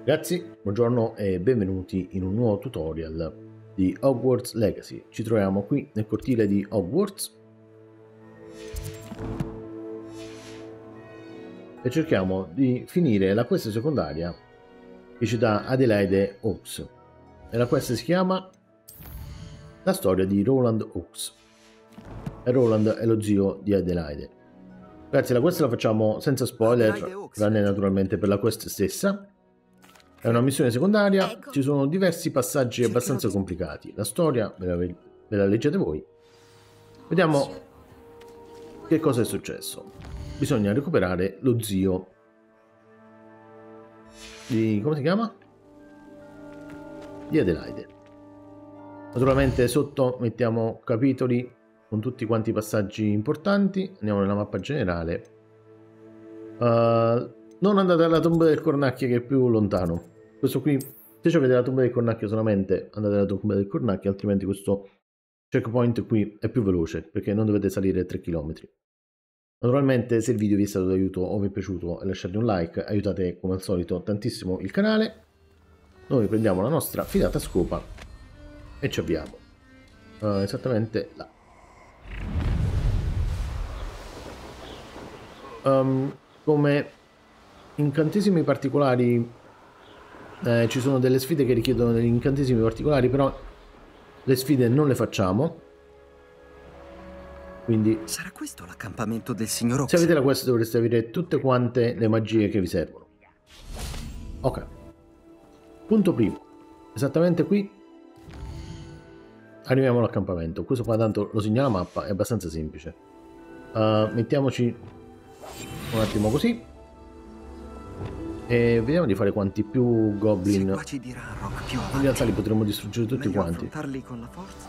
Ragazzi, buongiorno e benvenuti in un nuovo tutorial di Hogwarts Legacy. Ci troviamo qui nel cortile di Hogwarts e cerchiamo di finire la quest secondaria che ci dà Adelaide Hawkes. E la quest si chiama La storia di Roland Hawkes. E Roland è lo zio di Adelaide. Ragazzi, la quest la facciamo senza spoiler, tranne naturalmente per la quest stessa. È una missione secondaria, ci sono diversi passaggi abbastanza complicati. La storia ve la leggete voi. Vediamo che cosa è successo. Bisogna recuperare lo zio di... come si chiama? Di Adelaide. Naturalmente sotto mettiamo capitoli con tutti quanti i passaggi importanti. Andiamo nella mappa generale. Non andate alla tomba del Cornacchio che è più lontano. Questo qui, se avete la tomba del Cornacchio solamente andate alla tomba del Cornacchio, altrimenti questo checkpoint qui è più veloce perché non dovete salire 3 km. Naturalmente se il video vi è stato d'aiuto o vi è piaciuto lasciate un like, aiutate come al solito tantissimo il canale. Noi prendiamo la nostra filata scopa e ci avviamo esattamente là. Come incantesimi particolari ci sono delle sfide che richiedono degli incantesimi particolari, però le sfide non le facciamo. Quindi sarà questo l'accampamento del signor Ox? Se avete la quest dovreste avere tutte quante le magie che vi servono. Ok. Punto primo. Esattamente qui arriviamo all'accampamento. Questo qua tanto lo segna la mappa, è abbastanza semplice. Mettiamoci un attimo così e vediamo di fare quanti più goblin. In realtà li potremmo distruggere tutti quanti. Con la forza.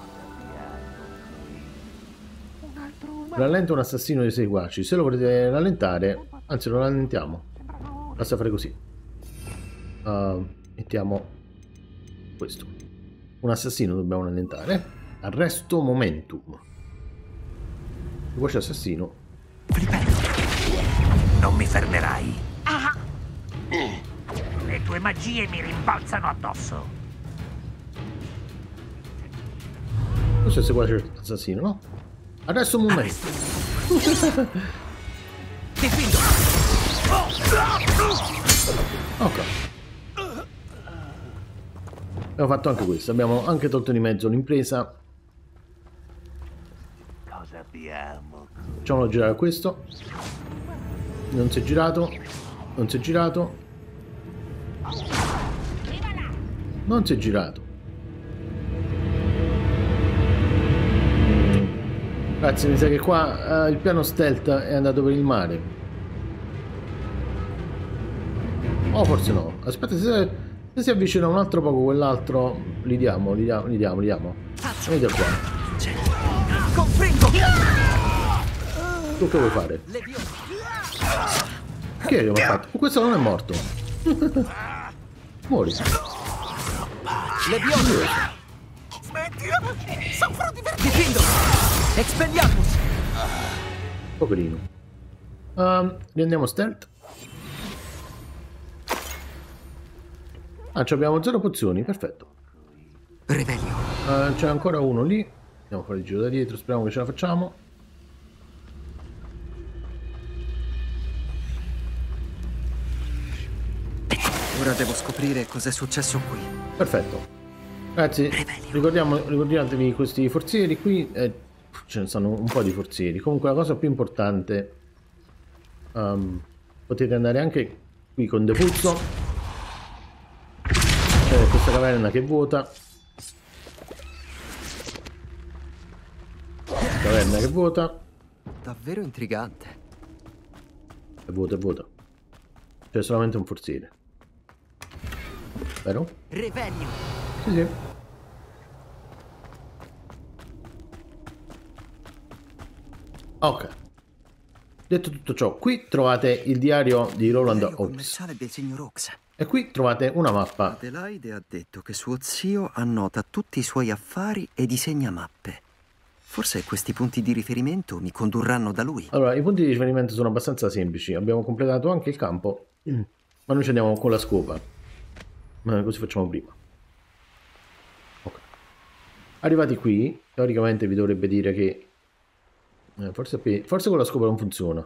Rallenta un assassino di seguaci. Se lo volete rallentare, anzi lo rallentiamo. Basta fare così. Mettiamo questo. Un assassino dobbiamo rallentare. Arresto momentum. Voce assassino. Flipello, non mi fermerai. Le tue magie mi rimbalzano addosso. Questo è il seguace assassino, no? Adesso un momento. Difendo. Ok. Abbiamo fatto anche questo. Abbiamo anche tolto di mezzo l'impresa. Cosa abbiamo? Facciamolo girare questo. Non si è girato. Non si è girato. Non si è girato. Ragazzi, mi sa che qua il piano stealth è andato per il mare. Oh, forse no. Aspetta, se si avvicina un altro poco quell'altro, li diamo. Venite qua. Comprendo. Tu che vuoi fare? Che io ho fatto? Questo non è morto. Muori. Levioso. Smettila. Soffro di vertigine. Difendo. Expelliarmus. Poverino. Riandiamo stealth. Abbiamo 0 pozioni, perfetto. Revelio. C'è ancora uno lì. Andiamo a fare il giro da dietro, speriamo che ce la facciamo. Ora devo scoprire cos'è successo qui. Perfetto. Ragazzi, ricordatevi questi forzieri qui. Ce ne sono un po' di forzieri. Comunque la cosa più importante, potete andare anche qui con Defuzzo. C'è questa caverna che è vuota. Caverna che è vuota. Davvero intrigante. È vuota, è vuota. C'è solamente un forziere. Vero? Revelio. Sì, sì. Ok. Detto tutto ciò, qui trovate il diario di Roland Hawkes. Del signor Ox. E qui trovate una mappa. Adelaide ha detto che suo zio annota tutti i suoi affari e disegna mappe. Forse questi punti di riferimento mi condurranno da lui. Allora, i punti di riferimento sono abbastanza semplici. Abbiamo completato anche il campo, ma noi ci andiamo con la scopa. così facciamo prima. Ok. Arrivati qui, teoricamente vi dovrebbe dire che forse con la scopa non funziona.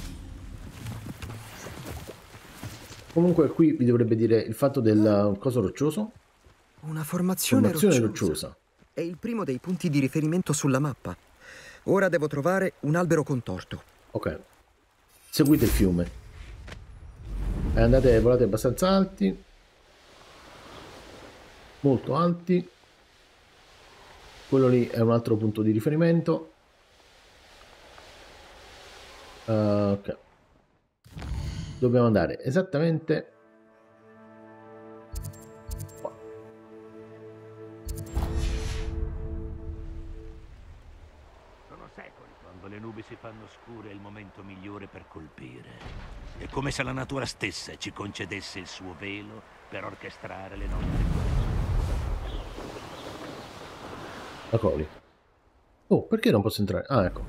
Comunque qui vi dovrebbe dire il fatto del coso roccioso. Una formazione rocciosa. È il primo dei punti di riferimento sulla mappa. Ora devo trovare un albero contorto. Ok. Seguite il fiume. Volate abbastanza alti. Molto alti. Quello lì è un altro punto di riferimento. Ok. Dobbiamo andare esattamente qua. Sono secoli quando le nubi si fanno scure, è il momento migliore per colpire. È come se la natura stessa ci concedesse il suo velo per orchestrare le nostre cose. La coli. Oh, perché non posso entrare? Ah, ecco.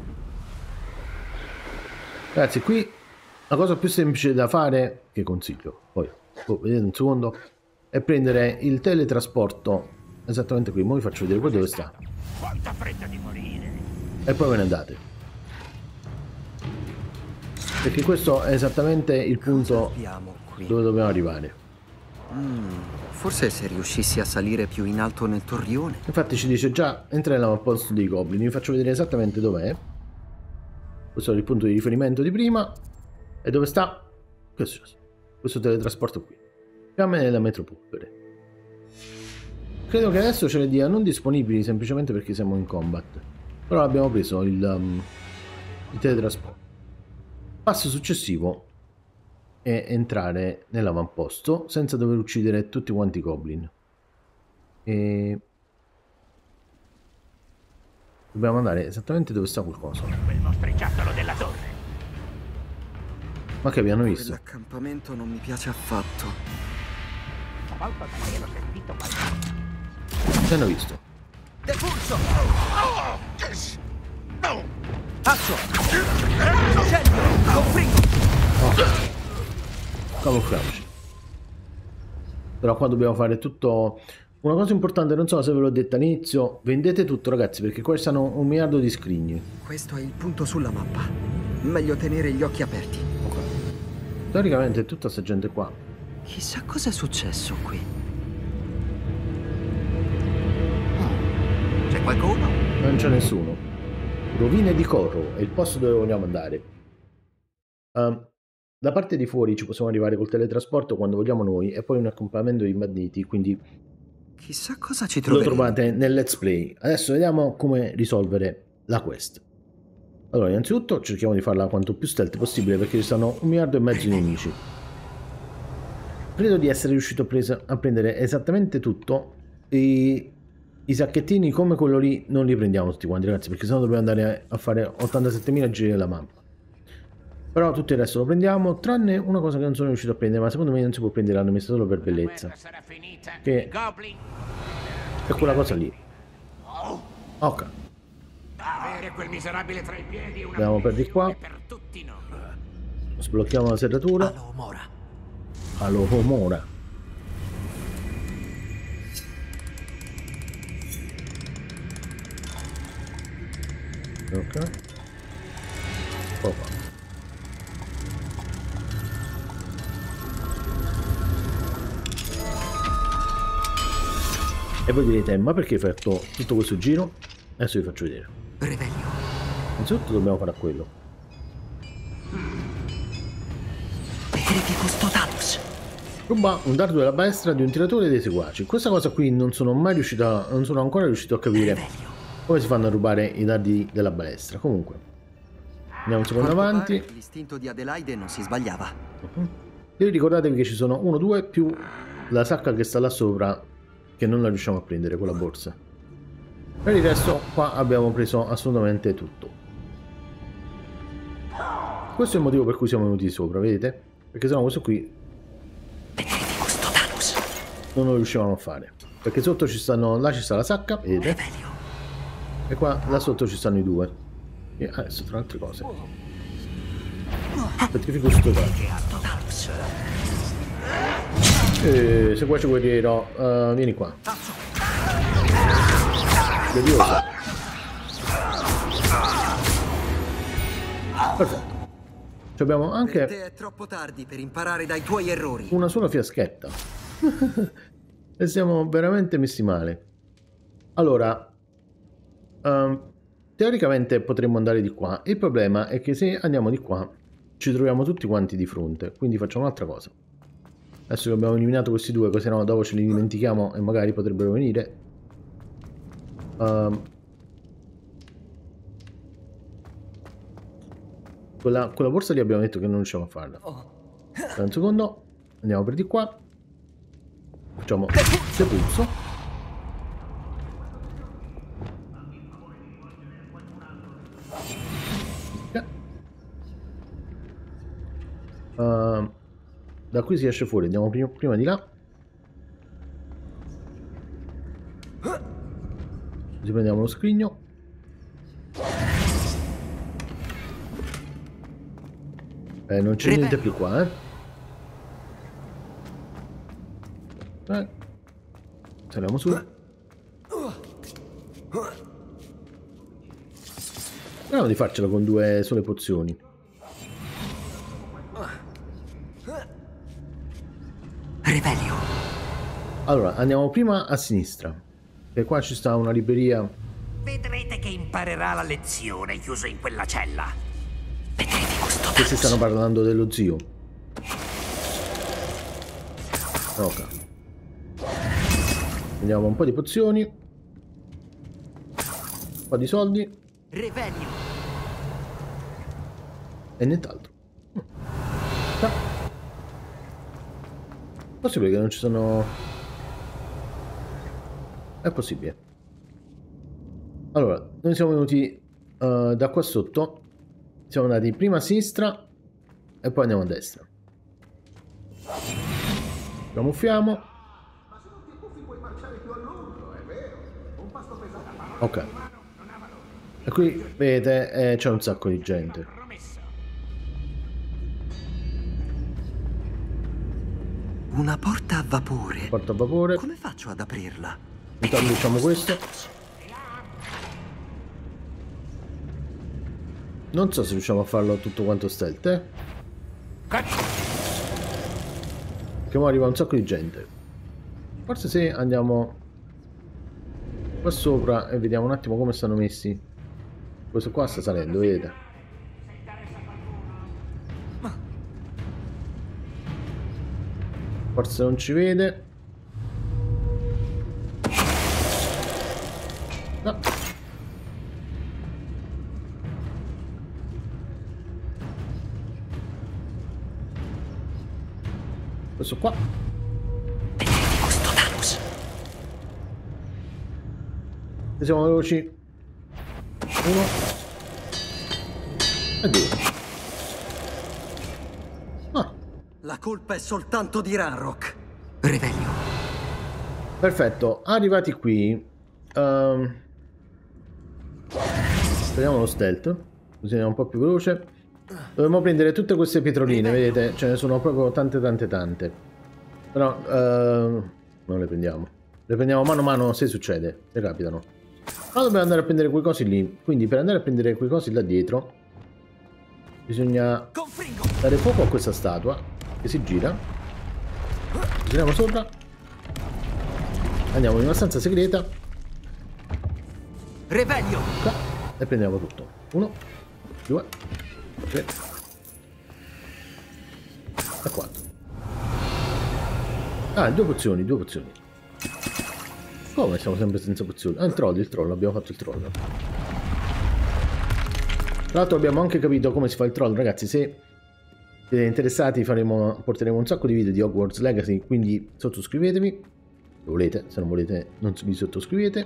Ragazzi, qui la cosa più semplice da fare, che consiglio, poi, vedete un secondo, è prendere il teletrasporto esattamente qui. Ora vi faccio vedere dove sta. Quanta fretta di morire! E poi ve ne andate. Perché questo è esattamente il punto dove dobbiamo arrivare. Forse se riuscissi a salire più in alto nel torrione. Infatti ci dice già, entra nell'avamposto dei goblin. Vi faccio vedere esattamente dov'è. Questo è il punto di riferimento di prima. E dove sta? Questo teletrasporto qui. Fiamme nella metropolvere. Credo che adesso ce le dia non disponibili semplicemente perché siamo in combat. Però abbiamo preso il teletrasporto. Passo successivo è entrare nell'avamposto senza dover uccidere tutti quanti i goblin. E dobbiamo andare esattamente dove sta qualcosa. Quel mostriciattolo della torre. Ma che abbiano visto? L'accampamento non mi piace affatto. L'ho sentito qualcosa. Che hanno visto? Depulso! Azzo! Incendio! Confringo! Camuffiamoci. Però qua dobbiamo fare tutto. Una cosa importante, non so se ve l'ho detto all'inizio, vendete tutto ragazzi, perché qua stanno 1 miliardo di scrigni. Questo è il punto sulla mappa. Meglio tenere gli occhi aperti. Ok. Teoricamente tutta sta gente qua. Chissà cosa è successo qui. C'è qualcuno? Non c'è nessuno. Rovine di Corro è il posto dove vogliamo andare. Da parte di fuori ci possiamo arrivare col teletrasporto quando vogliamo noi e poi un accompagnamento di banditi, quindi chissà cosa ci lo troveremo. trovate nel let's play. Adesso vediamo come risolvere la quest. Allora, innanzitutto cerchiamo di farla quanto più stealth possibile perché ci stanno 1,5 miliardi di nemici. Credo di essere riuscito a prendere esattamente tutto. I sacchettini come quello lì non li prendiamo tutti quanti ragazzi, perché sennò dobbiamo andare a fare 87.000 giri nella mappa. Però tutto il resto lo prendiamo, tranne una cosa che non sono riuscito a prendere, ma secondo me non si può prendere, l'hanno messa solo per bellezza. Che è quella cosa lì. Ok. Avere quel miserabile tra i piedi è una Andiamo per di qua. per tutti noi. Sblocchiamo la serratura. Alomora. Alomora. Ok. Opa. E voi direte, ma perché hai fatto tutto questo giro? Adesso vi faccio vedere. Revelio. Innanzitutto dobbiamo fare a quello. Petrificus totalus. Ruba un dardo della balestra di un tiratore dei seguaci. Questa cosa qui non sono ancora riuscito a capire come si fanno a rubare i dardi della balestra. Comunque andiamo un secondo avanti. L'istinto di Adelaide non si sbagliava. E ricordatevi che ci sono 1, 2 più la sacca che sta là sopra, che non la riusciamo a prendere con la borsa. Per il resto qua abbiamo preso assolutamente tutto. Questo è il motivo per cui siamo venuti sopra, vedete? Perché sennò questo qui non lo riuscivamo a fare. Perché sotto ci stanno, là ci sta la sacca, vedete? E qua, là sotto ci stanno i due. E adesso tra altre cose. Petrificus totalus. Seguace guerriero, vieni qua. Leviosa. Perfetto. Ci abbiamo anche... Per te è troppo tardi per imparare dai tuoi errori. una sola fiaschetta. E siamo veramente messi male. Allora, teoricamente potremmo andare di qua. Il problema è che se andiamo di qua ci troviamo tutti quanti di fronte. Quindi facciamo un'altra cosa. Adesso che abbiamo eliminato questi due, così no dopo ce li dimentichiamo e magari potrebbero venire. Quella borsa lì abbiamo detto che non riusciamo a farla. Un secondo, andiamo per di qua. Facciamo sepulso. Da qui si esce fuori, andiamo prima di là. Così prendiamo lo scrigno. Non c'è niente più qua, saliamo su. Speriamo di farcela con due sole pozioni. Revelio. Allora, andiamo prima a sinistra. E qua ci sta una libreria. Vedrete che imparerà la lezione chiuso in quella cella. Vedrete questo Questi stanno parlando dello zio. Ok. Prendiamo un po' di pozioni. Un po' di soldi. Revelio. E nient'altro. Possibile che non ci sono... È possibile. Allora, noi siamo venuti da qua sotto. Siamo andati prima a sinistra e poi andiamo a destra. Camuffiamo. Ok. E qui vedete c'è un sacco di gente. Una porta a vapore. Porta a vapore. Come faccio ad aprirla? Intanto diciamo questo. Non so se riusciamo a farlo tutto quanto stealth, Che ora arriva un sacco di gente. Forse se andiamo qua sopra e vediamo un attimo come stanno messi. Questo qua sta salendo, vedete? Forse non ci vede. No. Questo qua. Vedrete questo Thanos. E siamo veloci. 1 e 2. Ah, La colpa è soltanto di Ranrock. Revelio. perfetto. Arrivati qui. Prendiamo lo stealth. Così andiamo un po' più veloce. Dovremmo prendere tutte queste pietroline, vedete? Ce ne sono proprio tante. Però non le prendiamo. Le prendiamo mano a mano se succede, se capitano. Ma dobbiamo andare a prendere quei cosi lì. Quindi per andare a prendere quei cosi là dietro bisogna dare fuoco a questa statua che si gira. Giriamo sopra. Andiamo in una stanza segreta. Revelio. Qua, e prendiamo tutto. 1, 2, 3 e 4. Ah, due pozioni. Come siamo sempre senza pozioni? Ah, il troll, abbiamo fatto il troll. Tra l'altro abbiamo anche capito come si fa il troll, ragazzi. Se siete interessati porteremo un sacco di video di Hogwarts Legacy, quindi sottoscrivetevi se volete, se non volete non vi sottoscrivete.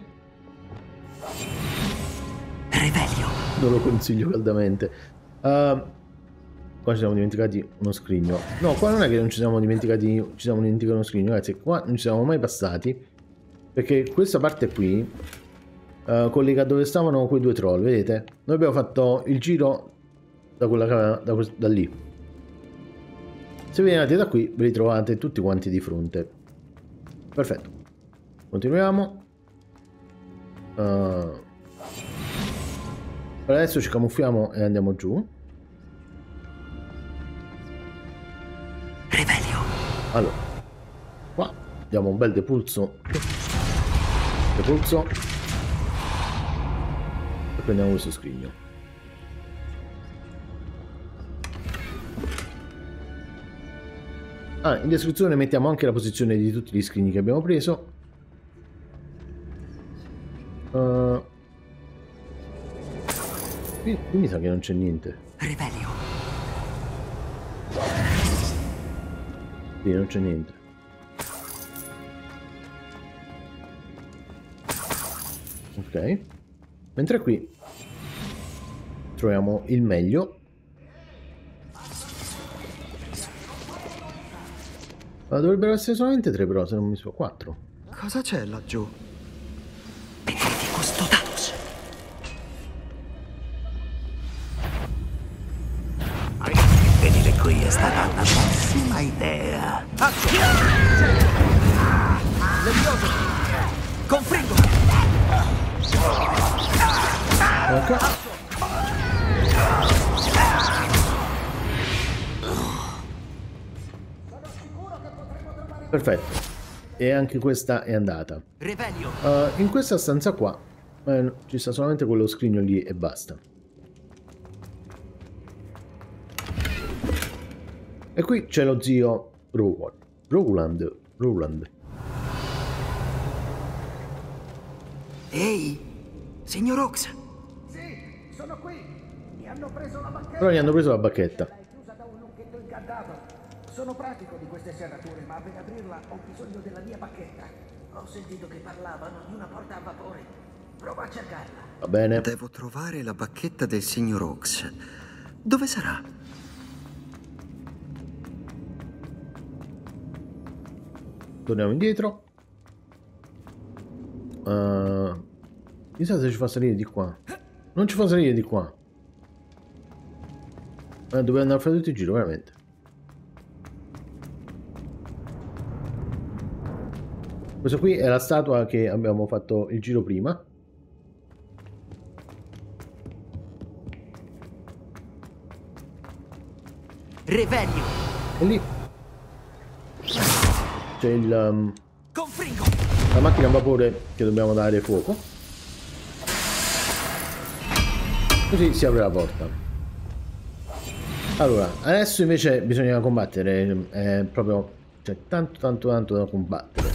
Revelio. Non lo consiglio caldamente. Qua ci siamo dimenticati uno scrigno. No, qua non è che non ci siamo dimenticati uno scrigno, ragazzi. Qua non ci siamo mai passati, perché questa parte qui collega dove stavano quei due troll, vedete? Noi abbiamo fatto il giro da lì. Se venite da qui ve li trovate tutti quanti di fronte. Perfetto. Continuiamo. Per adesso ci camuffiamo e andiamo giù. Revelio. Allora, qua diamo un bel depulso. Depulso. E prendiamo questo scrigno. Ah, in descrizione mettiamo anche la posizione di tutti gli scrigni che abbiamo preso. Qui mi sa che non c'è niente. Revelio. Qui non c'è niente. Ok. Mentre qui troviamo il meglio. Ma dovrebbero essere solamente 3 però, se non mi so, 4. Cosa c'è laggiù? Vedete Custodamus. Venire qui è stata una pessima idea. Levioso. Confringo. Ok. Perfetto. E anche questa è andata. Revelio. In questa stanza qua ci sta solamente quello scrigno lì e basta. E qui c'è lo zio Roland. Ehi, signor Ox. Sì, sono qui. Mi hanno preso la bacchetta. Però gli hanno preso la bacchetta. È chiusa da un lucchetto incantato. Sono pratico di queste serrature, ma per aprirla ho bisogno della mia bacchetta. Ho sentito che parlavano di una porta a vapore. Prova a cercarla. Va bene. Devo trovare la bacchetta del signor Ox. Dove sarà? Torniamo indietro. Chissà se ci fa salire di qua. Non ci fa salire di qua. Dobbiamo andare a fare tutto il giro, veramente. Questa qui è la statua che abbiamo fatto il giro prima. Revelio. E lì c'è il Confringo. la macchina a vapore che dobbiamo dare fuoco. Così si apre la porta. Allora, adesso invece bisogna combattere. È proprio... c'è tanto da combattere.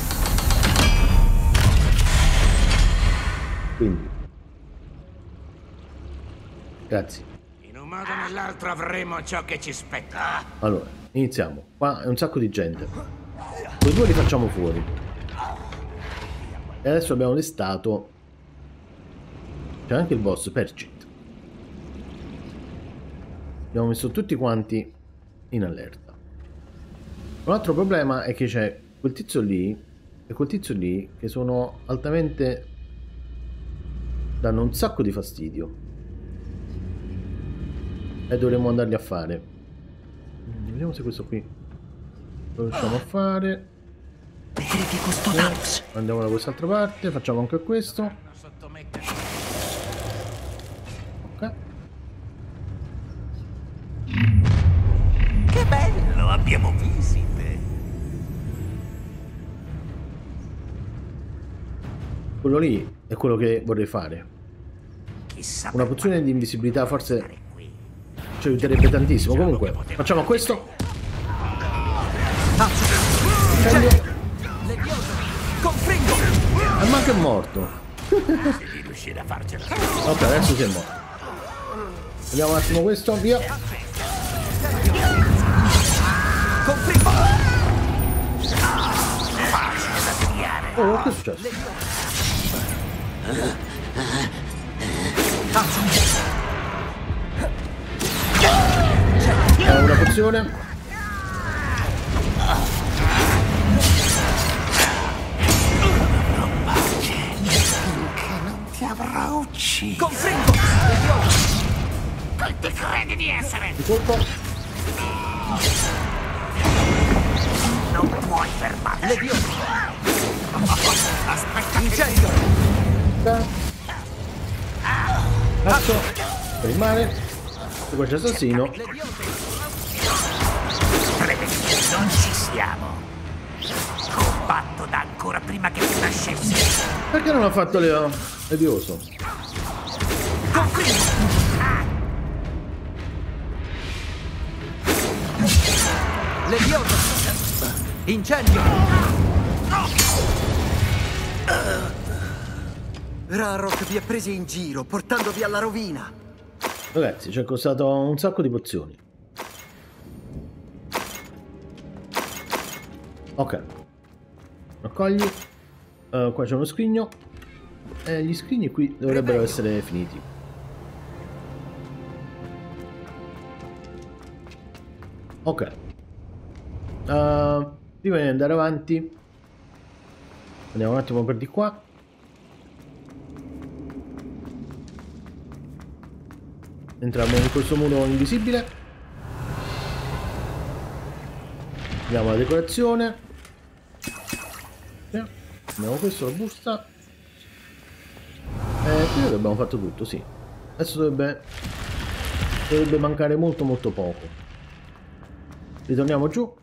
Quindi grazie. In un modo o nell'altro avremo ciò che ci spetta. Allora, iniziamo. Qua è un sacco di gente. Quei due li facciamo fuori. E adesso abbiamo destato. C'è anche il boss Percit. Abbiamo messo tutti quanti in allerta. Un altro problema è che c'è quel tizio lì e quel tizio lì che sono altamente... danno un sacco di fastidio. E dovremmo andarli a fare. Vediamo se questo qui lo riusciamo a fare. Vedete Custodamus. Andiamo da quest'altra parte, facciamo anche questo. Ok. Che bello, abbiamo visite. Quello lì è quello che vorrei fare. Chissà Una pozione di invisibilità forse ci aiuterebbe tantissimo. Comunque, facciamo questo. Incendio. Levioso. Confringo. Ma che è morto. di riuscire a farcela. Ok, adesso si è morto. Vediamo un attimo questo, via. Confringo. Facile da tagliare. Oh, che è successo? Una pozione. Ti avrò ucciso. Confringo. Quel ti credi di essere? Di colpo. Non puoi fermarmi. Aspetta, Incendio! Cazzo, per il mare. E poi c'è l'assassino. credi che non ci siamo. Combatto da ancora prima che tu nascessi. Perché non ha fatto Levioso? Levioso! Incendio! Ranrock vi ha presi in giro, portandovi alla rovina. Ragazzi, ci è costato un sacco di pozioni. Ok. Raccogli. Qua c'è uno scrigno. E gli scrigni qui dovrebbero essere finiti. Ok. Prima di andare avanti, andiamo un attimo per di qua. Entriamo in questo muro invisibile. Vediamo la decorazione. Abbiamo questo, la busta. Qui abbiamo fatto tutto, sì. Adesso dovrebbe mancare molto poco. Ritorniamo giù.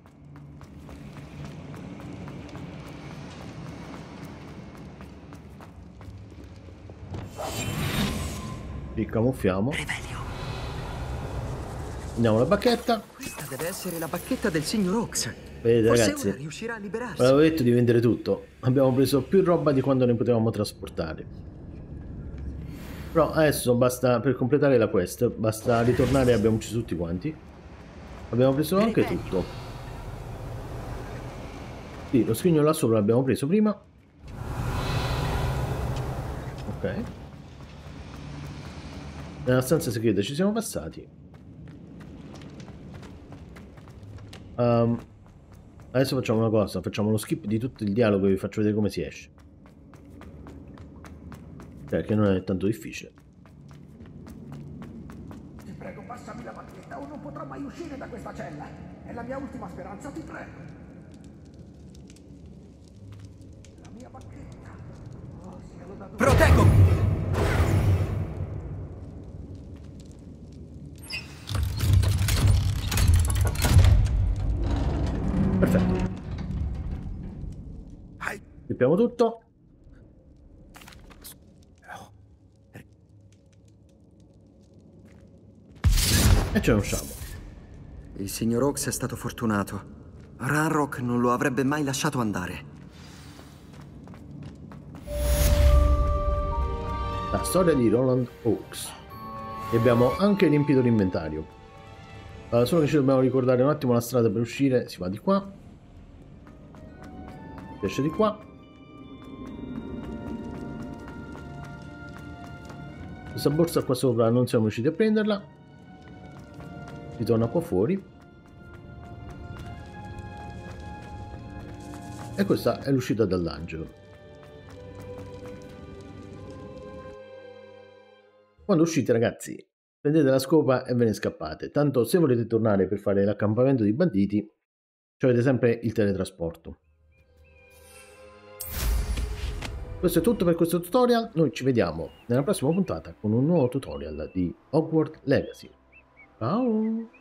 Ci camuffiamo. Andiamo alla bacchetta. Questa deve essere la bacchetta del signor Oaks. Vedete, Forse ragazzi, ora riuscirà a liberarsi. avevo detto di vendere tutto. Abbiamo preso più roba di quando ne potevamo trasportare. Però adesso basta, per completare la quest, basta ritornare e abbiamo ucciso tutti quanti. Abbiamo preso anche tutto. Sì, lo scrigno là sopra l'abbiamo preso prima. Ok. Nella stanza segreta ci siamo passati. Adesso facciamo una cosa, facciamo lo skip di tutto il dialogo e vi faccio vedere come si esce. Cioè, che non è tanto difficile. Ti prego, passami la bacchetta o non potrò mai uscire da questa cella. È la mia ultima speranza, ti prego. La mia bacchetta. Oh, sia lodato. Proteggo! Perfetto. Schippiamo tutto. E ce ne usciamo. Il signor Oaks è stato fortunato. Ranrock non lo avrebbe mai lasciato andare. La storia di Roland Oaks. E abbiamo anche riempito l'inventario. Solo che ci dobbiamo ricordare un attimo la strada per uscire. Si va di qua. Si esce di qua. Questa borsa qua sopra non siamo riusciti a prenderla. Si torna qua fuori. E questa è l'uscita dall'angelo. Quando uscite, ragazzi, prendete la scopa e ve ne scappate. Tanto se volete tornare per fare l'accampamento dei banditi, avete sempre il teletrasporto. Questo è tutto per questo tutorial. Noi ci vediamo nella prossima puntata con un nuovo tutorial di Hogwarts Legacy. Ciao!